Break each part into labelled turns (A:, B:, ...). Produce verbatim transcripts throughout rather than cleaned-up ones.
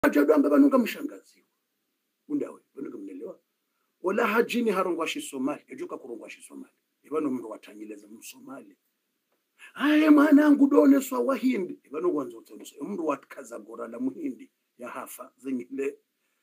A: Ajadu amba banunga mshangazi undawe banunga mnelewa wala hajini harongwa shi Somali ejuka kurongwa shi Somali ibano mndo watanyileza msomali aye mwanangu done swa wahindi ibano kwanza utonoso mndo watkaza gora la muhindi ya hafa zenyile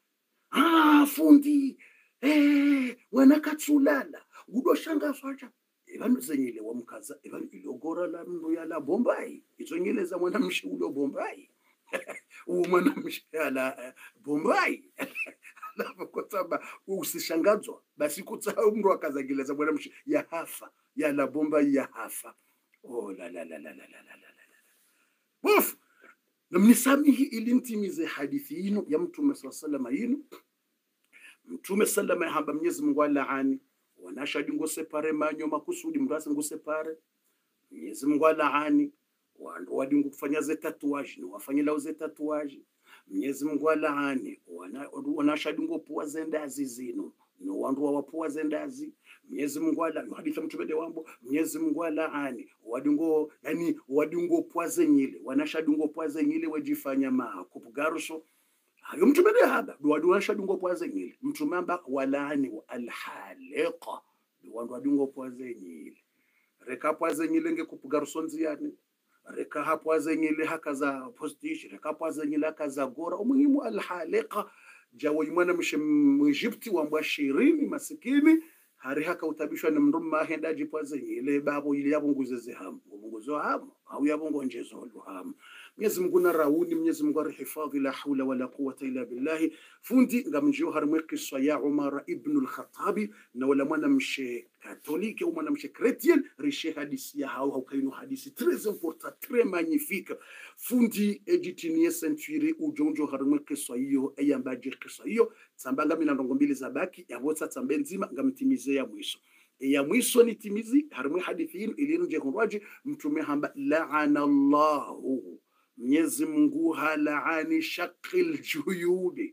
A: ah fundi eh wana katsulala udoshanga swacha ibano zenyile wamkaza ibano ilogora la mndo ya la Bombay izonyeleza mwana mshi ulo Bombay umwana mshikala Bombay alafu kwa sababu usishangazwa basi kutsa mtu akazagileza bwana mshi ya hafa ya la Bombay ya hafa oh la la la la la la la la buf namnisamihi ilintimize hadithi yinu ya Mtume sallallahu alayhi wasallam. Mtume sallallahu alayhi wasallam Mwenyezi Mungu alaani wanashadi ngo separe manyo makusudi mrasi ngo separe Mwenyezi Mungu alaani wandu wadingu kufanya ze tatuaji ni wafanye lao ze tatuaji Mwenyezi Mungu alaani wana wanashadi ngo puwa zendazi zinu no wandu wapuwa zendazi Mwenyezi Mungu alaani hadithi mtubede wambo Mwenyezi Mungu alaani wadingo yani wadingo puwa zenyile wanashadi ngo puwa zenyile wajifanya ma kupugarusho hayo mtubede haba wadu wanashadi ngo puwa zenyile mtumamba walaani alhaliqa wandu wadingo puwa zenyile reka puwa zenyile nge kupugarusho nziyani reka hapo azenyile hakaza postish reka hapo azenyile hakaza gora umuhimu alhaliqa jawo imwana mshe Egypti wa mbashirini masikini hari haka utabishwa na mruma henda jipo azenyile babo ile yabunguzeze hamu ubunguzo hamu au yabungonjezo hamu Mwenyezi Mungu na rauni Mwenyezi Mungu arihifadhi la hawla wala quwwata illa billah fundi ngamjio harmwe kiswa ya Umar ibn al-Khattabi na wala mwana mshe katolike au mwana mshe chrétien riche hadisi ya hao haukaino hadisi très important très magnifique fundi ejitinie century ujonjo harmwe kiswa hiyo ayambaje kiswa hiyo tsambanga mina ndongo mbili zabaki yabotsa tsambe nzima ngamtimize ya mwisho ya mwisho ni timizi harmwe hadithi hii ilinje hunwaji Mtume hamba la'ana Allahu Mwenyezi Mungu halaani shaqil juyubi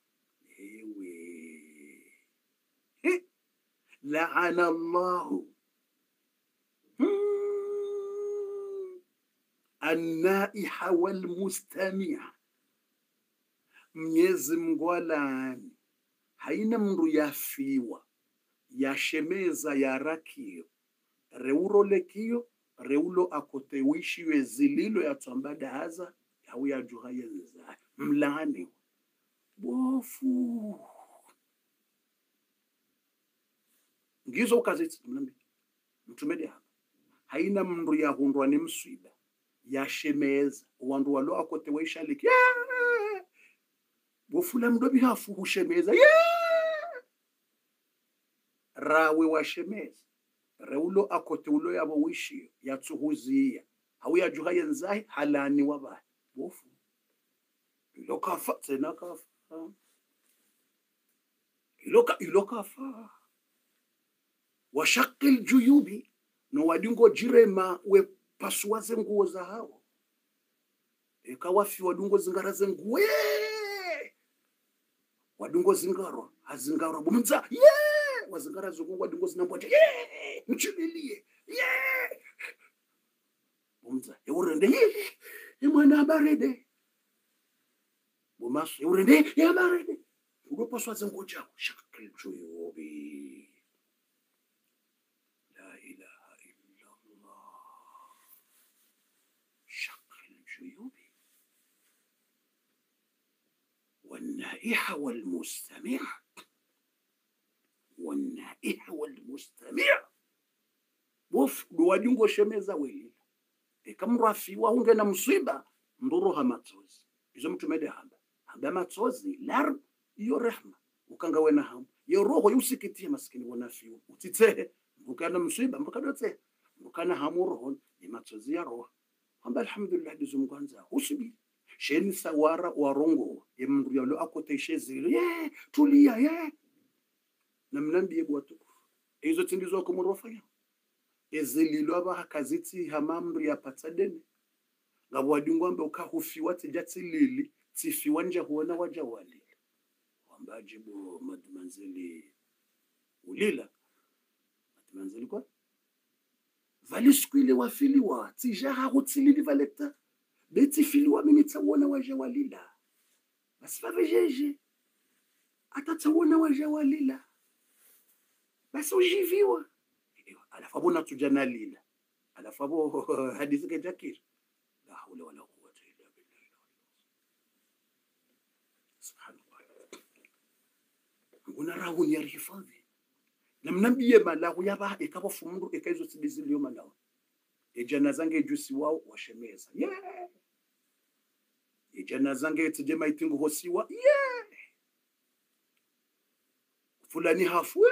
A: ewe la'ana Allahu an-naiha wal mustami'a Mwenyezi Mungu halaani haina mndu yafiwa yashemeza ya rakio reuro lekio reulo akotewishi wezililo ya tambada haza au ya juhaya nza mlani bofu ngizo ukaziti mlambi mtumede hapa haina mndu ya hundwa ni mswiba ya shemeza wandu walo akotewisha liki bofu la mdobi hafu hushemeza rawe wa shemeza reulo akoteulo yabo wishi yatsuhuzia hau ya juhaya nzahi halani wabahi bofu ilokafa tena kafa iloka ilokafa washaqil juyubi no wadingo jirema we pasuwaze nguo za hao ekawafi wadungo zingara zenguwe wadungo zingaro hazingaro bumza yeah wazingara zungu wadungo zinambwaje yeah mchililie yeah bumza eurende yeah imwana barede bumaso eurende yeah barede ugoposwa zengu chako shakil juyubi la ilaha illa Allah shakil juyubi والنائح والمستمع والنائح والمستمع bof duwadingo shemeza weli ekamrafi wa unge na msiba nduru ha matsozi izo mtumede hamba hamba matsozi lar iyo rehma ukanga wena hamu yo roho yusikitie maskini wanafi utitsehe ukana msiba mbakadotse ukana hamu roho ni matsozi ya roho hamba alhamdulillah dizumganza usibi sheni sawara warongo yemndu yalo akoteshe zile ye tulia ye namnambiye bwatu izo tindizo ko murofanya ezililo abahakaziti hamamri ya patsadeni ngabo wadingwambe ukahufiwa tijatsilili tsifiwa nje huona waja wali wambaje bo madmanzeli ulila madmanzeli kwa valiskwile wafiliwa tijaha hutsilili valeta beti filiwa minitsa wona waje walila basi vavejeje atatsaona wajawalila basi ujiviwa alafu abona tujana lila alafu abo hadithi kejakir la hawla wala quwwata illa billah subhanallah nguna rahuni ya hifadhi na mnambie malahu yaba ikaba fumundu ikaizo sidizilio malawa ejana zange jusi wao washemeza yeah ejana zange tijema itingu hosiwa yeah fulani hafu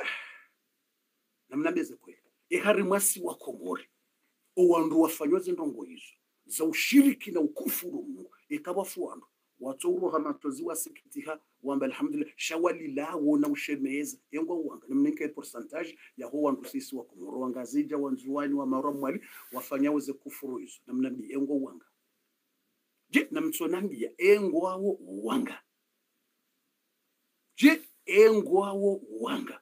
A: na mnambeze kweli ehari mwasi wa komori owandu wafanyoze ndongo hizo za ushiriki na ukufuru Mungu ikaba fuandu watouro hamatozi wasikitiha wamba alhamdulillah shawali lawo na ushemeza yengo wanga nimnike percentage ya ho wandu sisi wa komoro wangazija wanzuwani wa maramwali wafanyaweze kufuru hizo na mnabi yengo wanga je na mtsonambia engo wao wanga je engo wao wanga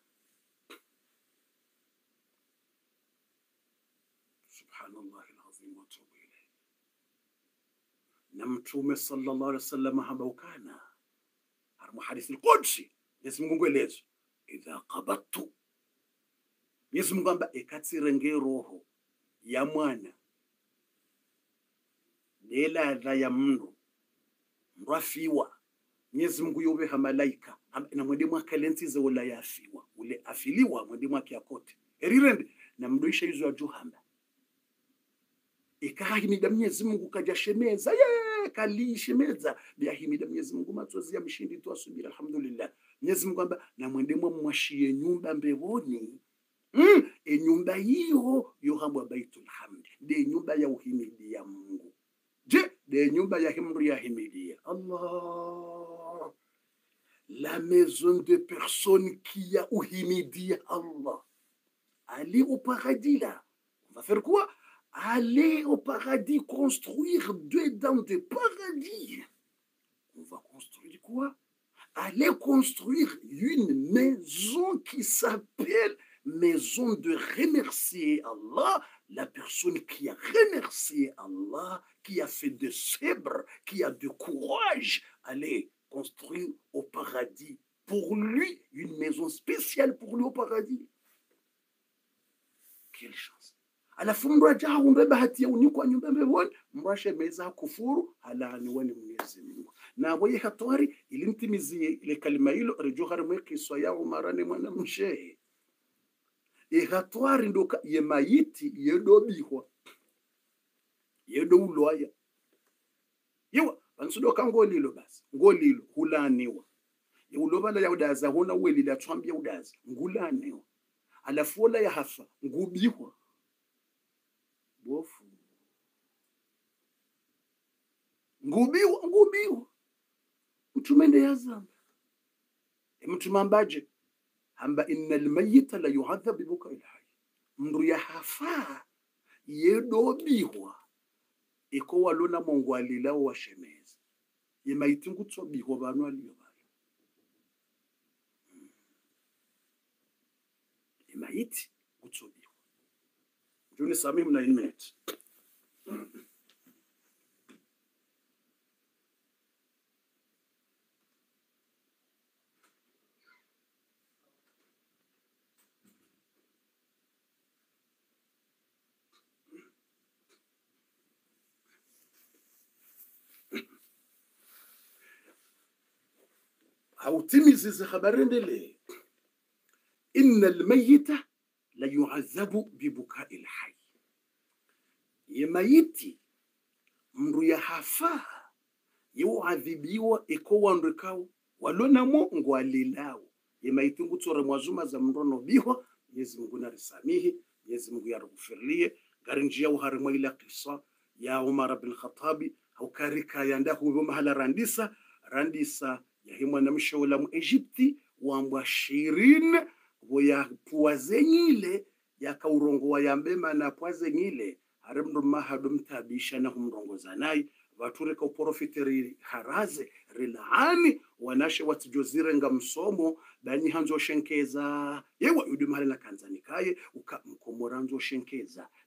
A: subhanallah alazim wa tubu ilayhi na mtume sallallahu alaihi wasallam habaukana harmu hadithi alqudsi Yesu Mungu elezo idha qabattu Yesu Mungu amba ekatsirenge roho ya mwana lela la ya mndu mrafiwa Yesu Mungu yobe ha malaika na mwende mwaka lensize wala yafiwa ule afiliwa mwende mwaka yakote erirende na mdoisha hizo ya juhamba ikahimida Mwenyezi Mungu kajashemeza ye kalishemeza biahimida Mwenyezi Mungu matsozi ya mshindi tu asubira alhamdulillah Mwenyezi Mungu amba na mwende mwashie nyumba mbevoni mm e nyumba hiyo yohambwa baitul hamd de nyumba ya uhimidi ya Mungu je de nyumba ya himri ya himidi Allah la maison de personne qui a uhimidi Allah aller au paradis là on va faire quoi? Aller au paradis, construire deux dents de paradis. On va construire quoi? Aller construire une maison qui s'appelle maison de remercier Allah. La personne qui a remercié Allah, qui a fait de sabre, qui a de courage, aller construire au paradis. Pour lui, une maison spéciale pour lui au paradis. Quelle chance! Alafu mraja haumbe bahati ya unyukwa nyumba mbeboni mrashe meza kufuru halani wani Mwenyezi Mungu na waye hatwari ilintimizie ile kalima hilo rejohari mweke soya umarane mwana mshehe e hatwari ndoka ye mayiti yedobihwa yedo uloya yewa bansudoka ngolilo basi ngolilo hulaniwa ye ulobala ya udaza hona weli la twambia udaza ngulaniwa alafu wala ya hafa ngubihwa bofu ngubiwa ngubiwa mtumende yazamba mtumambaje hamba innal mayyita la yu'adhab bi bukai alhayy mndu ya hafa yedobiwa iko walona Mungu alila wa shemeza yemayiti ngutsobihwa bantu aliyo bali yemayiti ngutsobihwa Juni Samim na une minute. hautimizi habari ndele inna almayyita la yu'adhabu bi bukai alhayy yemayiti mndu ya hafa yu'adhibiwa ikowa ndikao walona Mungu alilao yemayiti ngutsore mwazuma za mndono bihwa Mwenyezi Mungu narisamihi Mwenyezi Mungu yarufufirie garinjia uharimwa ila qissa ya Umar ibn Khattab au karika yanda hubo mahala randisa randisa ya himwa na mshaula mu Egypti wambwa shirin boya puazenyile ya kaurongo wa yambema na puazenyile harimdu mahadum tabisha na humrongoza nayi vatureka uporofiteri haraze rilaani wanashe watijozire nga msomo banyi hanzo shenkeza yewa yudi mahali na kanzanikaye uka mkomoranzo shenkeza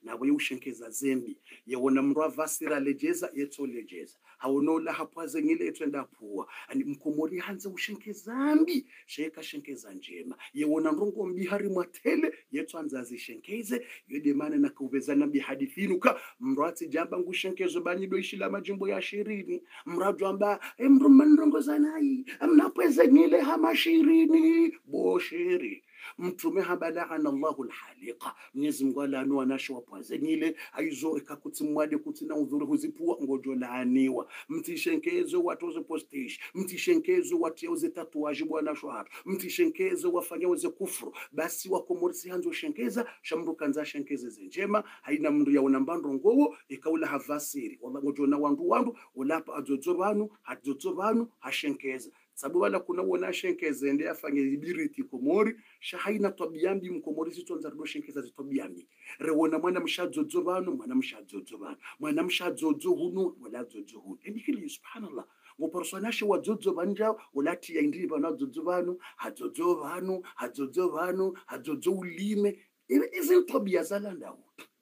A: nawe ushenkeza zembi yewona mrwa vasira lejeza yeto lejeza haonola hapwaze ngile yeto ndapuwa ani mkomori hanze ushenkezambi sheka shenkeza njema yewona ndongo mbihari mwatele yeto anzazi shenkeze yedemana na kuvezana bihadithinuka mrwati jamba ngushenkezo bani doishila majimbo ya shirini mradu amba emruma ndongo zanai amnapweze ngile hama shirini boshiri mtume habala'ana Allahu alhaliqa Mwenyezi Mungu alaanu wanasho wapwazenile aizo ekakutimwade kutina udhuru huzipua ngojo laaniwa mtishenkezo watoze postish mtishenkezo wateuze tatuaji bwana shwara mtishenkezo wafanya uze kufuru basi wakomorisi hanzo shenkeza shamru kanza shenkeze zenjema haina mndu ya unambando ngowo ikaula havasiri wala ngojo na wandu wandu ulapa ajojo banu hajojo banu hashenkeza sababu wala kuna wona shenkeze ende afanye ibiriti komori shahaina tobiambi mkomori zitonza ndo shenkeza zitobiambi rewona mwana mshajojo banu mwana mshajojo banu mwana mshajojo hunu wala jojo hunu endikili subhanallah ngo personage wa jojo banja ulati ya indiri bana jojo banu hajojo banu hajojo banu hajojo ulime izi tobia zalanda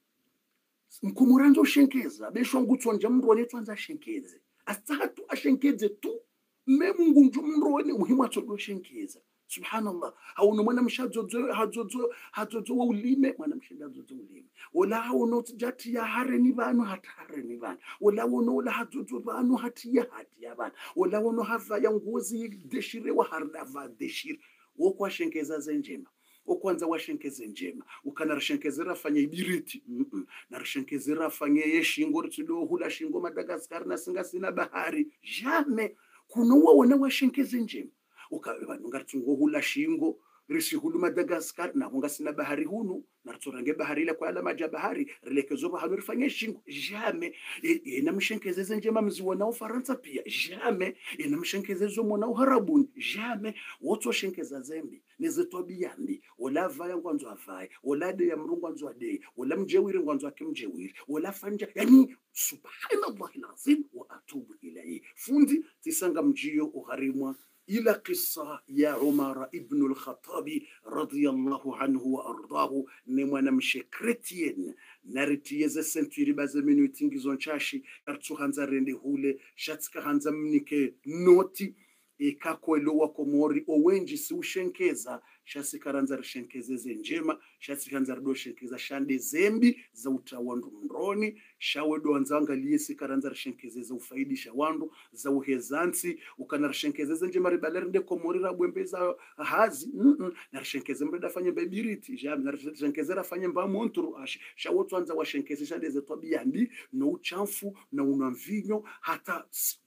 A: mkomoranzo shenkeza besho ngutsonja mndo letwanza shenkeze asatu ashenkeze tu memungu njumroni muhimu atolo shenkeza subhanallah hauno mwana mshajojo hajojo hajojo ulime mwana mshajojo ulime wala hauno jati ya hareni banu hatareni banu wala wono wala hajojo banu hatiya hatiya banu wala wono hava ya ngozi deshire wa harda deshire wokwa shenkeza zenjema okwanza washenkeze njema ukana rashenkezera fanya ibiriti mm -mm. na rashenkezera fanya yeshingo ritudo hula shingo Madagascar na singa sina bahari jamais kunowa wana washenkeze njema ukaba ngatsungo hula shingo risi hulu Madagascar na hunga sina bahari hunu na riturange bahari ile kwa ala maja bahari rilekezo bahari rifanye shingo jamais ina mshenkezeze njema mziwana ufaransa pia jamais ina mshenkezezo mwana uharabuni jamais woto shenkeza zembi nezetobiambi wala vaya ngwanzo avaya wala de ya mrungu ngwanzo ade wala mjewiri ngwanzo akimjewiri wala fanja yani subhanallahi alazim wa atubu ilayhi fundi tisanga mjio uharimwa ila qissa ya Umar ibn al-Khattab radiyallahu anhu wa ardahu ne mwana mshekretien naritiyeze senturi baze minuti ngizo nchashi artu hanza rende hule shatka hanza mnike noti ikakwelo wa komori owenji si ushenkeza shasi karanza rishenkezeze njema shasi karanza rido shenkeza shande zembi za utawandu mroni shawedo anzanga liyesi karanza rishenkezeze ufaidisha wandu za uhezansi ukana rishenkezeze njema ribalerinde komori rabwembeza hazi mm -mm. na rishenkeze mbreda fanye babiriti jam na rishenkeze rafanye mba montru ashi shawoto anza washenkeze shande ze tobiambi no uchanfu na unamvinyo hata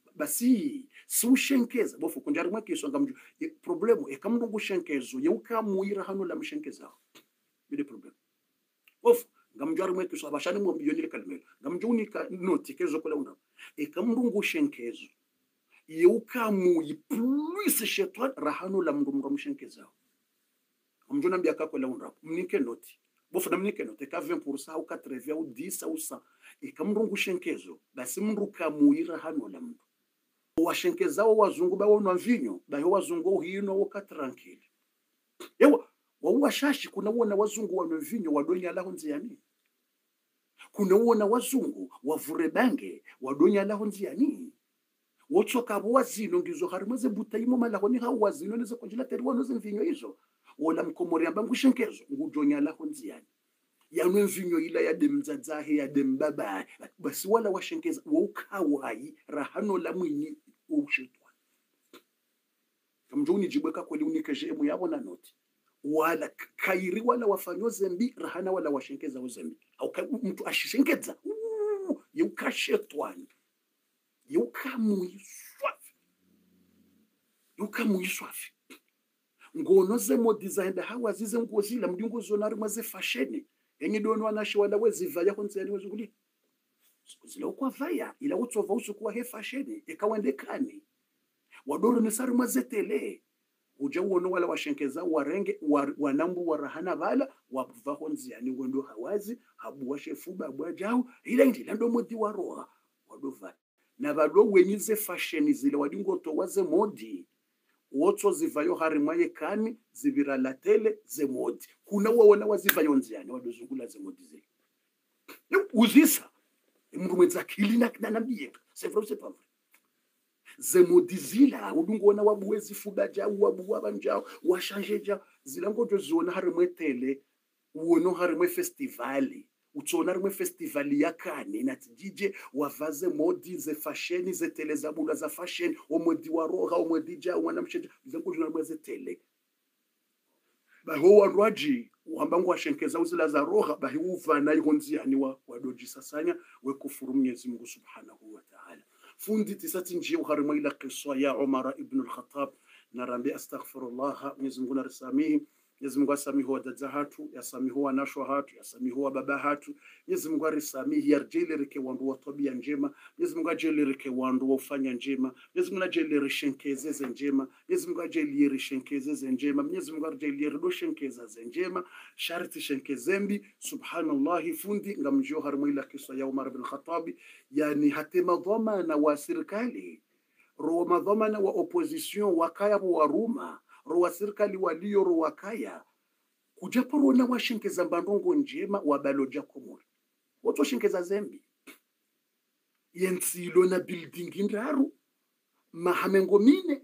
A: basi si ushenkeza bofu kunjari mwake songa mju problemu e kamndo gushenkezo yeuka muira hano la mshenkeza bide problemu bofu ngamjari mwake so abashani mu biyonile kalmelo ngamjuni ka noti kezo kola unda e kamndo gushenkezo yeuka mu plus shetwa rahano la mndo mshenkeza ngamjuna mbiyaka kola unda mnike noti bofu na mnike noti ka vingt pour cent au quatre-vingts au dix au cent e kamndo gushenkezo basi mndo kamuira hano la mndo washenkezao wazungu bawo na mvinyo bayo wazungu hino woka tranquille yewa wawashashi kuna wona wazungu wa mvinyo wadonya laho nziani kuna wona wazungu wavure bange wadonya laho nziani wotsoka bwazino ngizo harimaze butayimo malaho ni hawo wazino nizo konjila teri wano mvinyo hizo wala mkomori amba ngushenkezo ngudonya laho nziani yanwe mvinyo ila ya demzazahe ya dembaba basi wala washenkeza wokawai rahano la mwini ushetwa kamjuni jibweka kweli unikeje emu yabona noti wala kairi wala wafanyo zembi rahana wala washenkeza uzembi au mtu ashishenkeza yukashetwani yukamuiswafi yukamuiswafi ngono ze modizaenda hawa zize ngozila mdingo zonari maze fasheni yenye dono wanashi wala wezivaya konzeni wezuguli zile kwa vaya ila utsova usukuwa he fasheni ikawendekani wadoro nisari mazetele uja uono wala washenkeza warenge wanambu warahana bala wavaho nziani wendo hawazi habu washefuba abu ajau ila indi lando modi waroha wadova na balo wenyize fasheni zile wadingo towaze modi woto zivayo harimwaye kani zibira latele ze modi kuna wawona wazivayo nziani wadozungula ze modi zile uzisa mndu mwenza akili na na nambie c'est vrai c'est pas vrai zemodizila udungona wabuwezi fubaja wabu wabanjao washanjeja zilango jozona harimwetele uono harimwe festivali utsona rimwe festivali yakane natijije wavaze modi ze fashion ze tele za bula za fashion omodi wa roha omodi ja wana msheja zilango jona mweze tele baho warwaji uhambangu washenkeza uzila za roha bahi uvana ihonzi yani wa wadoji sasanya wekufuru Mwenyezi Mungu Subhanahu wa Ta'ala fundi tisati njia uharimwa ila qissa ya Umar ibn al-Khattab narambi astaghfirullah Mwenyezi Mungu narisamihi Mwenyezi Mungu asamihu wadada hatu yasamihu wanasho hatu yasamihu wababa hatu Mwenyezi Mungu arisamihi yarjelirike wandu wa tabia njema Mwenyezi Mungu ajelirike wandu wa ufanya njema Mwenyezi Mungu ajelirishengeze njema Mwenyezi Mungu ajelirishengeze njema Mwenyezi Mungu ajelirishengeze njema sharti shenkezembi subhanallah fundi ngamjio harimo ila kisa ya Umar ibn Khattab yani hatema dhamana wa serikali ro dhamana wa opposition wakaya wa Roma rowa serikali walio rowa kaya kujaporona washenkeza mbandongo njema wabaloja komori woto shenkeza zembi yensilo na building ndaru mahamengo mine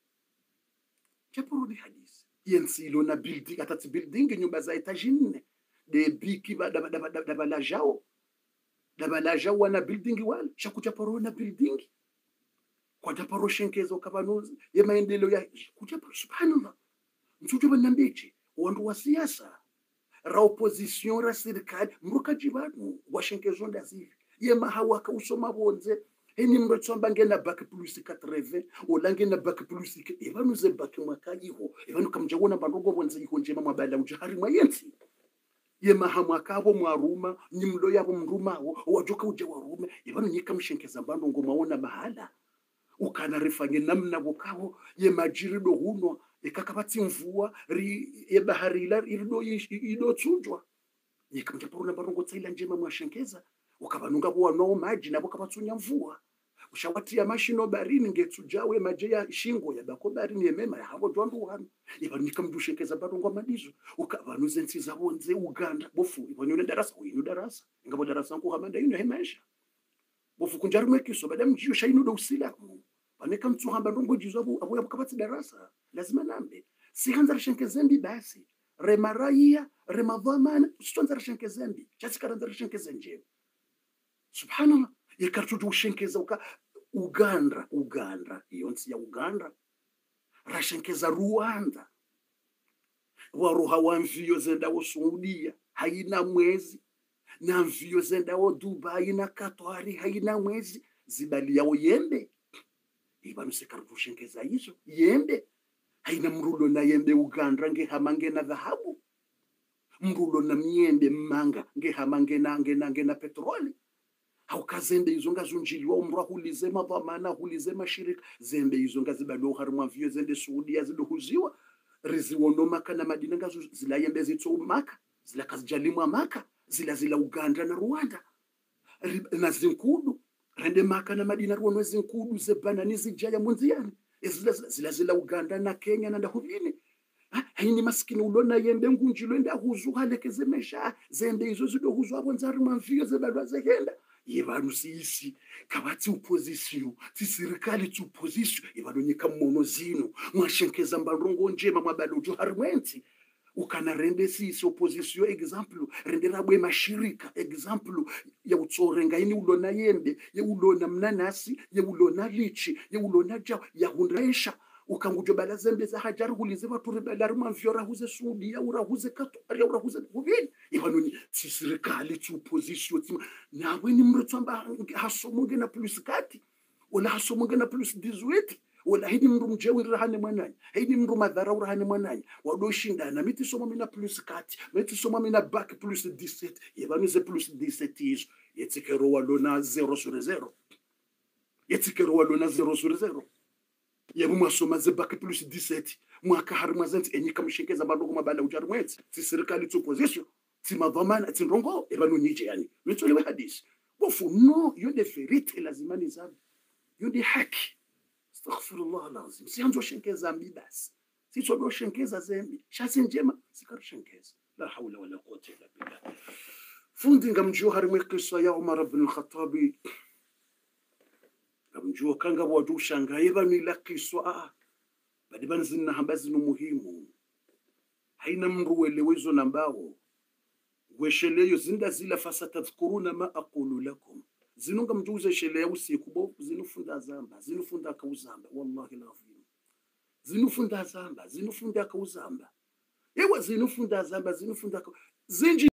A: japoroni hadisi yensilo na building atati building nyumba za etage nne de biki dabala jao dabala jao wana building wala shakujaporona building kwa japaro shenkezo kabanozi ya maendeleo ya kujaparo subhanallah mtujo banambeje wandu wa siasa ra opposition ra serikali mruka jibanu wa shenkezo ndazivi ye mahawaka usoma bonze eni mrotsomba ngena back plus quatre-vingts olange na back plus ebanu ze back mwakayiho ebanu kamjabona bandongo bonze iko njema mwabala ujahari mwayensi ye mahamwaka abo mwaruma nyimlo yabo mrumawo wajoka uje warume ebanu nyika mshenkeza bandongo mwaona mahala ukana rifanye namna bokaho ye majirido huno ikakabati mvua ri ye bahari ila irido ido tsunjwa yikamja porona barongo tsaila njema mwashenkeza ukabanunga bo no maji nabo kabatsunya mvua ushawati ya mashino barini ngetsujawe maje ya shingo ya bako barini yemema ya habo dwandu hano ibanika mdushenkeza barongo madizo ukabanuze ntsiza bonze Uganda bofu ibonyone darasa uyinu darasa ngabo darasa nko hamanda yino hemesha bofu kunjarumwe kiso badam jiyo shainu do usila Waneka mtu hamba ndongo jizabu abu ya bukabati darasa lazima nambe si hanza rishenkezembi basi remaraia remadhamana usitonza rishenkezembi chasi karanza rishenkezenje subhanallah yekartuju ushenkeza uka Uganda Uganda yonsi ya Uganda rashenkeza Rwanda waruha wa mvio zenda wo Saudia haina mwezi na mvio zenda wo Dubai na Katari haina mwezi zibali yao yembe ibanu sekarushenkeza hizo yembe haina mrulo na yembe Uganda nge hamange na dhahabu mrulo na miembe manga nge hamange na nge na nge na petroli haukazembe hizo ngazunjiliwa umra hulize madhamana hulize mashirika zembe hizo ngazibalo harumwa vyo zende Saudia zidohuziwa riziwono maka na Madina ngazu zila yembe zitso maka zila kazijalimwa maka zila zila Uganda na Rwanda na zinkudu rende maka na Madina ruono zinkudu zebana nizijaya munziani zila zila zila Uganda na Kenya na ndahubini haini maskini ulona yembe ngunjilo enda huzu halekeze mesha zembe hizo zido huzu abonzari mvio zebadwa zehenda yebanu sisi kabati opposition ti serikali tu opposition yebanu nyika mono zino mwashenkeza mbarongo njema mwabalojo harimwenti ukana rende sisi opposition example rende rabwe mashirika example ya utsorenga ini ulona yembe ya ulona mnanasi ya ulona lichi ya ulona jao ya hundresha ukangujo bala zembe za hajar hulize watu rebelari mvyo huze Saudia urahuze Katari urahuze kubini yebanu si serikali tu opposition nawe ni mrotsamba hasomunge na plus kati wala hasomunge na plus dix-huit wala hidi mndu mjewi rahane mwananya hidi mndu madhara rahane mwananya wadoshinda na miti soma mina plus kati miti soma mina back plus dix-sept yebanu ze plus dix-sept izo yetikero walona zero sur zero yetikero walona zero sur zero yebu mwasoma ze back plus dix-sept mwaka harima zenti enyika mshekeza bandogo mabala ujarumwezi si serikali tu opposition ti madhamana ti ndongo ebanu nije yani wetsolewe hadisi bofu no yonde verite lazima nizabe yonde haki astaghfirullah alazim si anzo shenkeza mbi basi si tsodo shenkeza zembi shasi njema sikarshenkeza la hawla wala quwwata illa billah fundi ngamjua harimwe kisa ya Umar ibn al-Khattab ngamjua kanga wadu shangaye bamila kiswa ah badi banzina hambazi no muhimu haina mndu welewezo nambao wesheleyo zinda zila fasatadhkuruna ma aqulu lakum zinunga mjuze sheleya usiku bo zinufunda zamba zinufunda kauzamba wallahi alazim zinufunda zamba zinufunda kauzamba ewa zinufunda zamba zinufunda zinji